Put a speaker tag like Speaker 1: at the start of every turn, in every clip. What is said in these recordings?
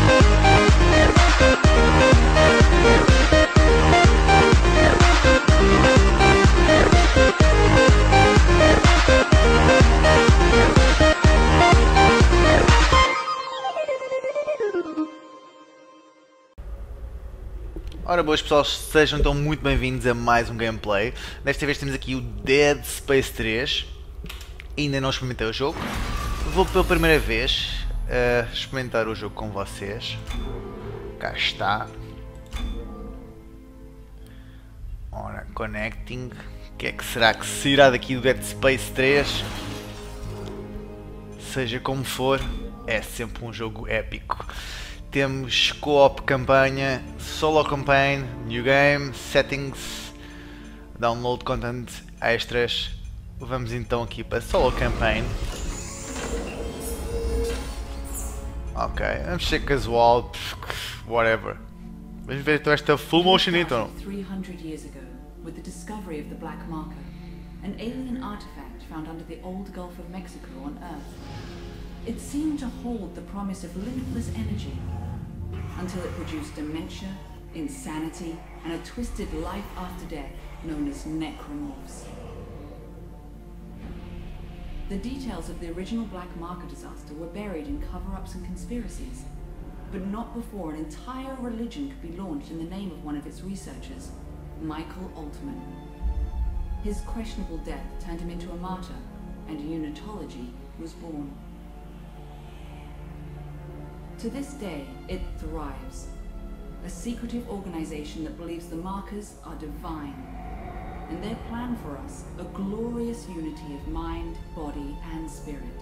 Speaker 1: Ora boas pessoal, sejam então muito bem-vindos a mais um gameplay. Desta vez temos aqui o Dead Space 3. Ainda não experimentei o jogo. Vou pela primeira vez experimentar o jogo com vocês. Cá está. Ora, connecting. O que é que será que se irá daqui do Dead Space 3? Seja como for, é sempre um jogo épico. Temos co-op campanha, solo campaign, new game, settings, download content extras. Vamos então aqui para solo campaign. Ok, vamos ser casual, whatever. Vamos ver então esta full motion então.
Speaker 2: 300 years ago, with the discovery of the Black Marker, an alien artifact found under the old Gulf of Mexico on Earth. It seemed to hold the promise of limitless energy, until it produced dementia, insanity, and a twisted life after death known as necromorphs. The details of the original Black Marker disaster were buried in cover-ups and conspiracies, but not before an entire religion could be launched in the name of one of its researchers, Michael Altman. His questionable death turned him into a martyr, and unitology was born. To this day, it thrives. A secretive organization that believes the markers are divine, and their plan for us, a glorious unity of mind, body, and spirit.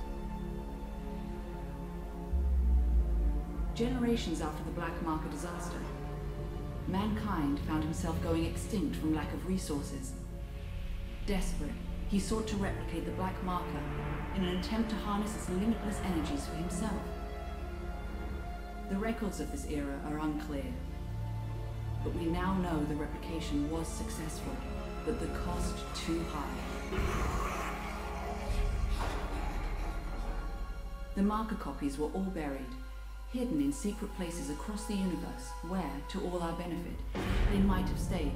Speaker 2: Generations after the Black Marker disaster, mankind found himself going extinct from lack of resources. Desperate, he sought to replicate the Black Marker in an attempt to harness its limitless energies for himself. The records of this era are unclear, but we now know the replication was successful, but the cost too high. The marker copies were all buried, hidden in secret places across the universe where, to all our benefit, they might have stayed.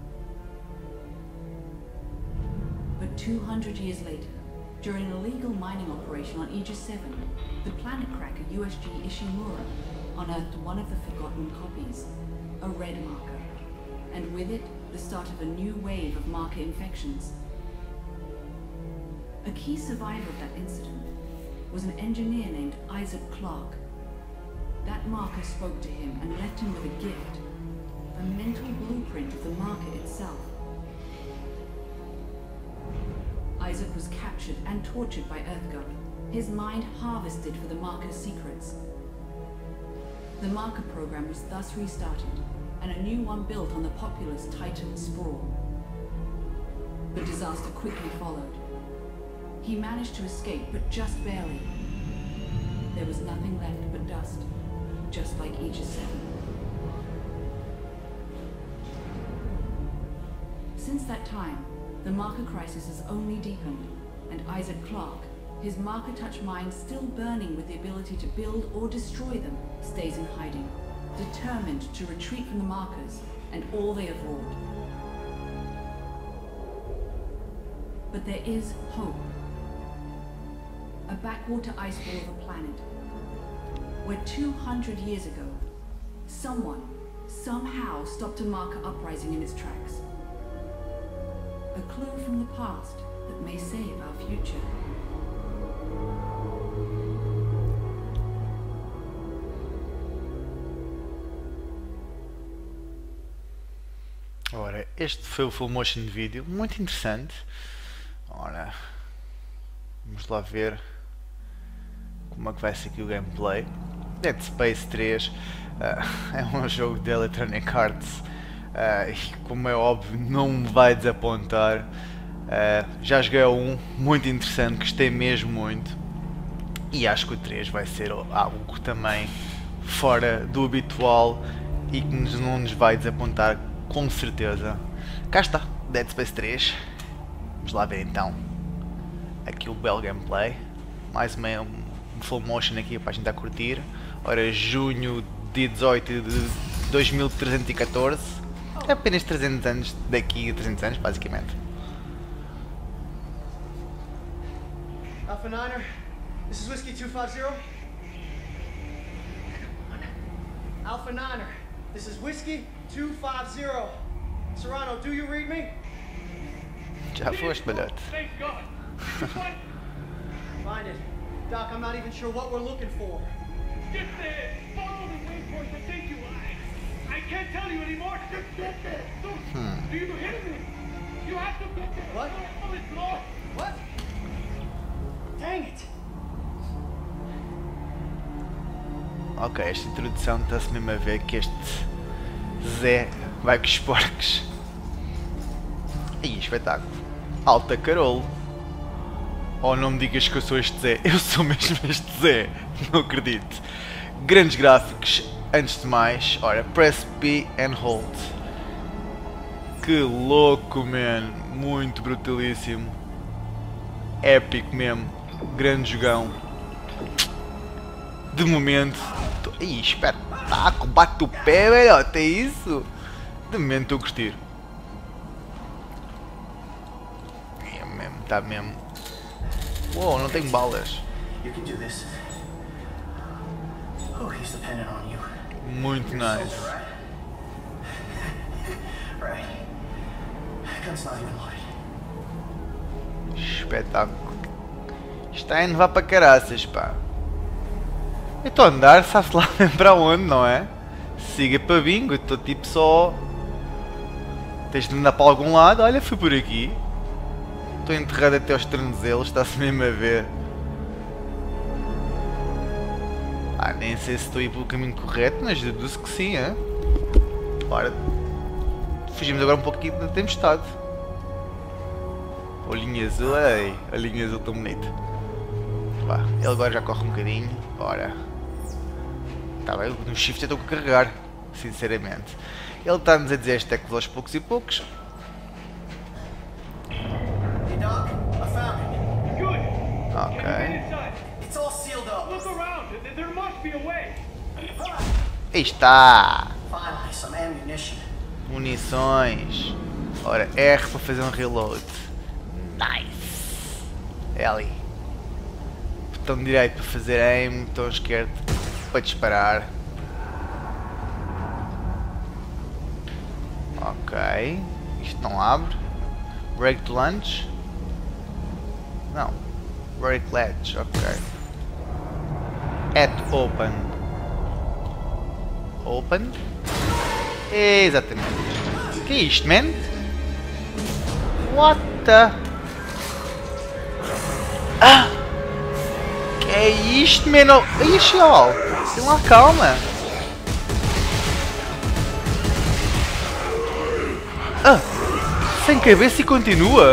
Speaker 2: But 200 years later, during an illegal mining operation on Aegis 7, the planet cracker USG Ishimura unearthed one of the forgotten copies, a red marker, and with it, the start of a new wave of marker infections. A key survivor of that incident was an engineer named Isaac Clarke. That marker spoke to him and left him with a gift, a mental blueprint of the marker itself. Isaac was captured and tortured by EarthGov, his mind harvested for the marker's secrets. The marker program was thus restarted, and a new one built on the populous Titan Sprawl. The disaster quickly followed. He managed to escape, but just barely. There was nothing left but dust, just like Aegis 7. Since that time, the marker crisis has only deepened, and Isaac Clarke, his marker-touch mind still burning with the ability to build or destroy them, stays in hiding, determined to retreat from the markers and all they have wrought. But there is hope. A backwater ice wall of a planet, where 200 years ago, someone, somehow stopped a marker uprising in its tracks. A clue from the past that may save our future.
Speaker 1: Ora, este foi o full motion vídeo, muito interessante. Ora, vamos lá ver como é que vai ser aqui o gameplay. Dead Space 3 é um jogo de Electronic Arts e, como é óbvio, não me vai desapontar. Já joguei um muito interessante, gostei mesmo muito, e acho que o 3 vai ser algo também fora do habitual e que não nos vai desapontar com certeza. Cá está, Dead Space 3. Vamos lá ver então aqui o belo gameplay. Mais um full motion aqui para a gente curtir. Ora, junho, dia 18 de 2314. É apenas 300 anos daqui a 300 anos, basicamente.
Speaker 3: Alpha Niner, this is Whiskey 250. Alpha Niner, this is Whiskey 250. Serrano, do you read me?
Speaker 1: Já foste, balhote.
Speaker 4: Thank God.
Speaker 3: Find it. Doc, I'm not even sure what we're looking for.
Speaker 4: Get there. Follow the waypoint that take you. I can't tell you anymore. Just get there. Do you hear me? You have to get there.
Speaker 3: What?
Speaker 4: Oh, it's lost.
Speaker 3: What? Dang it!
Speaker 1: Ok, esta introdução está-se mesmo a ver que este Zé vai com os porcos. Ih, espetáculo. Alta Carolo. Oh, não me digas que eu sou este Zé. Eu sou mesmo este Zé. Não acredito. Grandes gráficos. Antes de mais, ora, press B and hold. Que louco, man. Muito brutalíssimo. Épico mesmo. Grande jogão. De momento. Ih, espetáculo. Bate o pé, velhote. É isso? De momento estou a curtir. É mesmo, está mesmo. Uou, não tenho balas.
Speaker 3: You can do this. Oh, he's dependent on you.
Speaker 1: Muito nice.
Speaker 3: Right. Gun's not even loaded.
Speaker 1: Espetáculo. Isto está a inovar para caraças, pá. Eu estou a andar, sabe-se lá bem para onde, não é? Siga para bingo, eu estou tipo só... Tens de andar para algum lado, olha, fui por aqui. Estou enterrado até aos tornozelos, está-se mesmo a ver. Ah, nem sei se estou a ir pelo caminho correto, mas deduzo que sim, é? Ora, fugimos agora um pouquinho da tempestade. Olhinho azul, ei, olhinho azul tão bonito. Pá, ele agora já corre um bocadinho, ora. Tá bem, no shift eu estou a carregar, sinceramente. Ele está-nos a dizer as teclas aos poucos e poucos.
Speaker 3: Hey, Doc, I found it.
Speaker 4: Good.
Speaker 1: Ok.
Speaker 4: Get inside.
Speaker 3: It's all sealed up.
Speaker 4: Look around. There must be a way.
Speaker 1: Aí está!
Speaker 3: Finally, some ammunition.
Speaker 1: Munições. Ora, R para fazer um reload. Nice! É ali. Botão direito para fazer aim, botão esquerdo para disparar. Ok. Isto não abre. Break to lunge. Não. Break ledge, ok. At open. Open? Exatamente. Que é isto, man? What the... Ah! Que é isto, man? Ixi, ó! Tem lá calma. Ah! Sem cabeça e continua?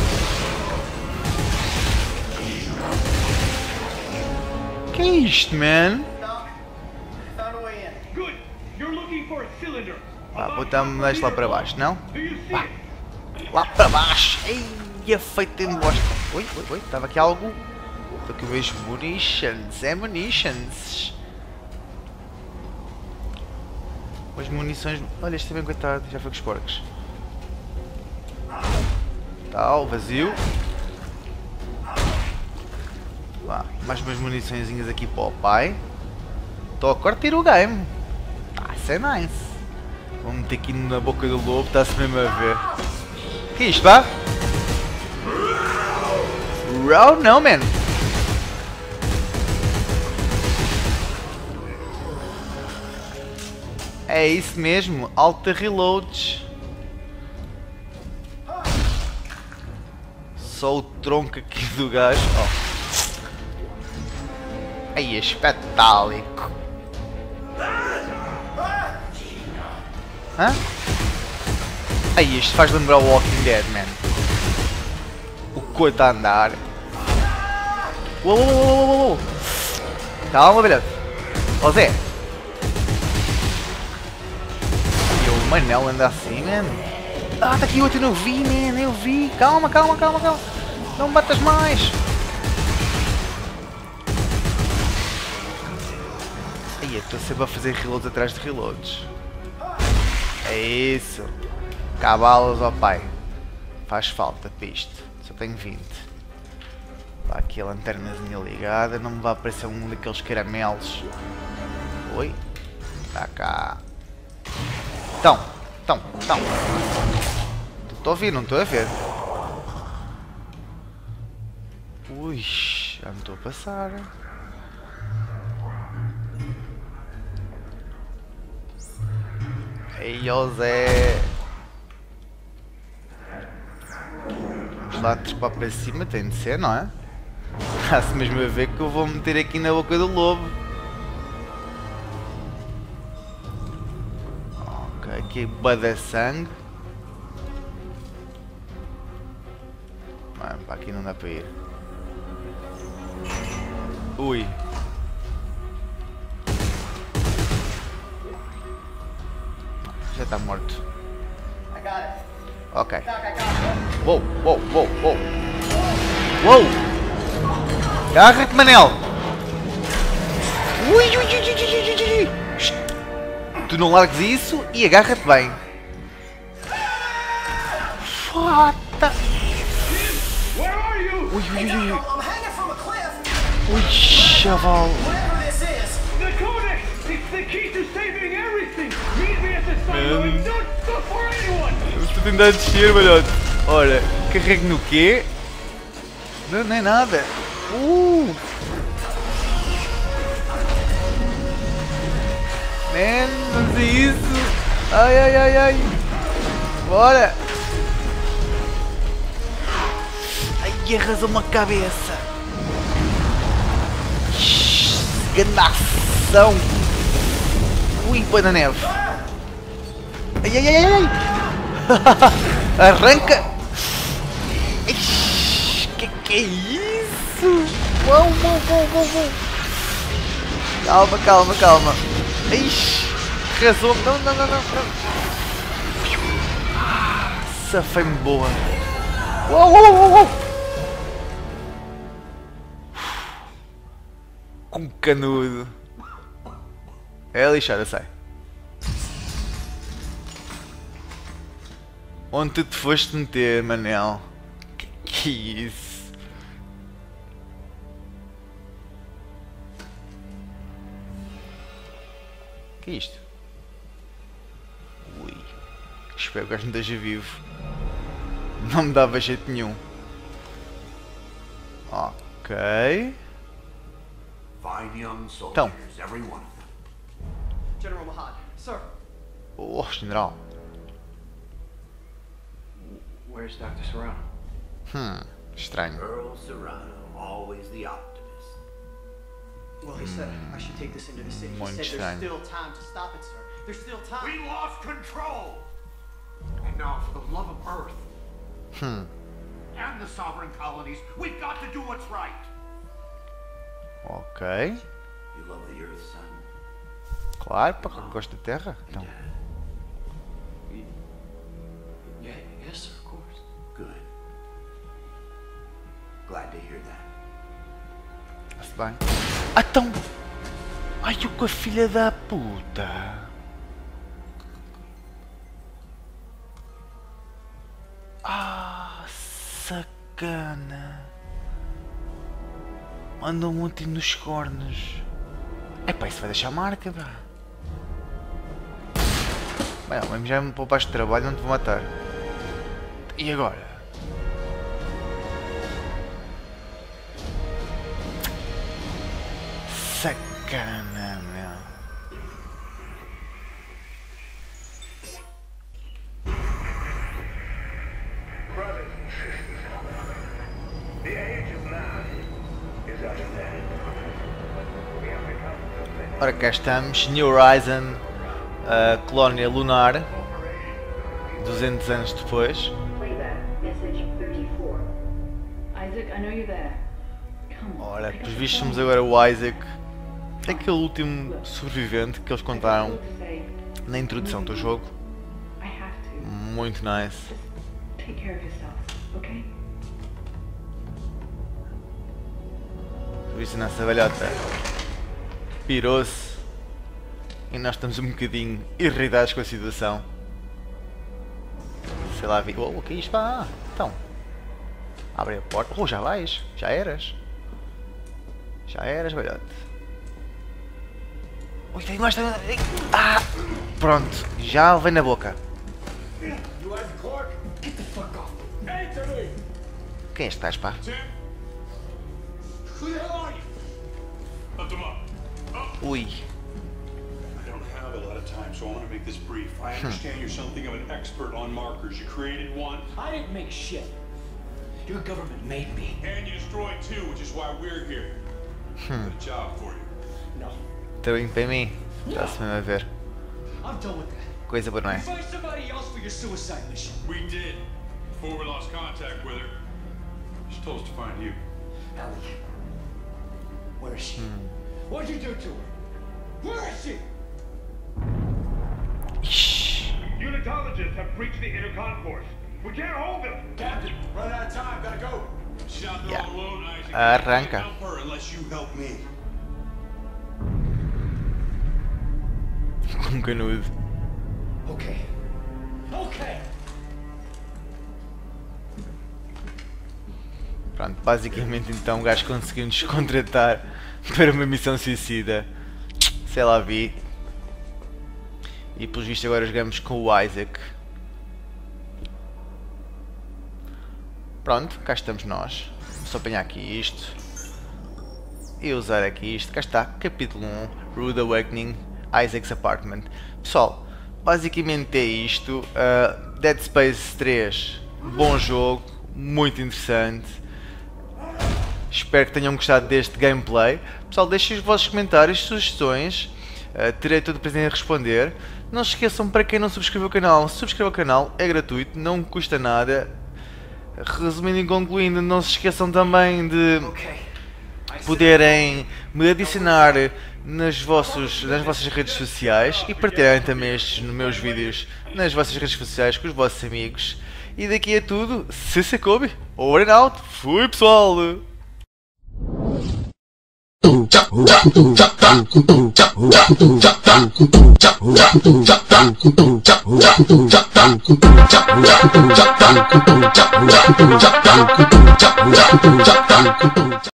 Speaker 1: Que é isto, man?
Speaker 3: Doc, found a way in.
Speaker 4: Good. You're looking for a cylinder.
Speaker 1: Vá, botamos lá para baixo, não?
Speaker 4: Do you see it?
Speaker 1: Lá para baixo! Eia, feito em bosta! Oi, estava aqui algo... Aqui eu vejo munitions, é munitions! As munições... Olha, este também, coitado, já foi com os porcos. Tal, vazio. Vá, mais umas muniçõezinhas aqui para o pai. Estou a curtir o game. Ah, isso é nice. Vou meter aqui na boca do lobo, está-se mesmo a ver. Que é isto, pá? Row não, man. É isso mesmo, alta reloads. Só o tronco aqui do gajo. Oh. Aí é espetáculo. Hã? Aí isto faz lembrar o Walking Dead, man. O coito a andar. Uou. Calma, velho. Ó Zé. E o Manel anda assim, man. Ah, tá aqui outro, eu não vi, man. Eu vi. Calma. Não me batas mais. Ai, eu estou sempre a fazer reloads atrás de reloads. É isso. Cavalos ao pai. Faz falta para isto. Só tenho 20. Está aqui a lanternazinha ligada. Não me vai aparecer um daqueles caramelos. Oi. Está cá. Então. Estou a ouvir, não estou a ver. Ui, já me estou a passar. Ei, ó Zé. Vamos lá trepar para cima, tem de ser, não é? Está-se mesmo a ver que eu vou meter aqui na boca do lobo. Ok, aqui bada sangue. Mano, para aqui não dá para ir. Ui. Já está morto. Ok. Uou. Uou! Agarra-te, Manel! Ui. Tu não largues isso e agarra-te bem. Foda! Ui. Ui, chaval! Eu estou a tentar descer, malhote. Ora, carrego no quê? Não é nada. Man, vamos a isso. Ai. Bora. Ai, arrasou-me a cabeça. Ganação. Ui, põe na neve. Ai. Arranca. Que é isso? Uou. Calma. Ixi, arrasou-me. Não. Safei-me boa. Uou. Com canudo. É lixada, sai. Onde tu te foste meter, Manel? Que é isso? Que é isto? Ui. Espero que o gajo não esteja vivo. Não me dava jeito nenhum. Ok.
Speaker 5: Fine young soldiers,
Speaker 1: Então.
Speaker 5: every one of them.
Speaker 3: General Mahad, sir.
Speaker 1: Oh, general.
Speaker 3: Where's Dr. Serrano?
Speaker 1: Estranho.
Speaker 5: Earl Serrano, always the optimist.
Speaker 3: Well, he said I should take this into the city. He
Speaker 1: Muito
Speaker 3: said there's
Speaker 1: estranho.
Speaker 3: still time to stop it, sir. There's still time.
Speaker 5: We lost control! And now, for the love of Earth and the sovereign colonies, we've got to do what's right.
Speaker 1: Ok.
Speaker 5: You love the Earth, son?
Speaker 1: Claro, para quem gosta de terra. Então.
Speaker 3: Yes, sir, of course.
Speaker 5: Good. Glad to hear that.
Speaker 1: Está-se bem. Então. Ai, o que a filha da puta. Sacana. Anda um monte nos cornos. Epá, isso vai deixar marca, pá. Bem, mesmo já me poupaste de trabalho, não te vou matar. E agora? Sacana, meu.
Speaker 6: Brothers and sisters, the age of man is at an end. We have become something
Speaker 1: Ora, cá estamos, New Horizon, a colónia lunar, 200 anos depois.
Speaker 2: Playback, message 34. Isaac, I know you're there. Come on.
Speaker 1: Ora,
Speaker 2: pick up
Speaker 1: pelos
Speaker 2: the
Speaker 1: vistos
Speaker 2: phone.
Speaker 1: temos agora o Isaac, aquele último sobrevivente que eles contaram
Speaker 2: I've got to say,
Speaker 1: na introdução do jogo.
Speaker 2: I have to.
Speaker 1: Muito nice.
Speaker 2: Just take care of yourself, okay?
Speaker 1: Por isso, nessa velhota pirou-se. E nós estamos um bocadinho irritados com a situação. Sei lá, o que é isto? Pá, então. Abre a porta. Oh, já vais? Já eras? Já eras, velhote. Ui, tem mais. Ah! Pronto, já vem na boca. Quem estás, pá? Ui.
Speaker 7: I don't have a lot of time, so I want to make this brief. I understand you're something of an expert on markers. You created one.
Speaker 8: I didn't make shit. Your government made me.
Speaker 7: And you destroyed two, which is why we're here. Got a job for you.
Speaker 8: No.
Speaker 1: Também para mim. Está-se mesmo a ver.
Speaker 8: I'm done with that.
Speaker 1: Coisa boa, não é?
Speaker 8: Find somebody else for your suicide mission.
Speaker 7: We did. Before we lost contact with her, she told us to find you.
Speaker 8: Ellie. Where is she? What'd you do to her? Where is she?
Speaker 1: Ixi.
Speaker 4: Unitologists have breached the intercon force. We can't hold them.
Speaker 5: Captain, run out of time. Gotta go.
Speaker 7: She's out there
Speaker 1: Yeah.
Speaker 7: all alone, Isaac.
Speaker 1: Arranca.
Speaker 7: I can't help her unless you help me.
Speaker 1: Com canudo.
Speaker 8: Okay. Okay.
Speaker 1: Pronto, basicamente então o gajo conseguiu nos contratar para uma missão suicida. Sei lá, vi. E pelos vistos agora jogamos com o Isaac. Pronto, cá estamos nós. Vou só apanhar aqui isto. E usar aqui isto. Cá está, capítulo 1, Rude Awakening, Isaac's Apartment. Pessoal, basicamente é isto. Dead Space 3, bom jogo, muito interessante. Espero que tenham gostado deste gameplay. Pessoal, deixem os vossos comentários, sugestões. Terei todo o prazer em responder. Não se esqueçam, para quem não subscreveu o canal, subscreva o canal, é gratuito, não custa nada. Resumindo e concluindo, não se esqueçam também de poderem me adicionar nas vossas redes sociais e partilharem também estes meus vídeos nas vossas redes sociais com os vossos amigos. E daqui é tudo, se coube, over and out, fui pessoal!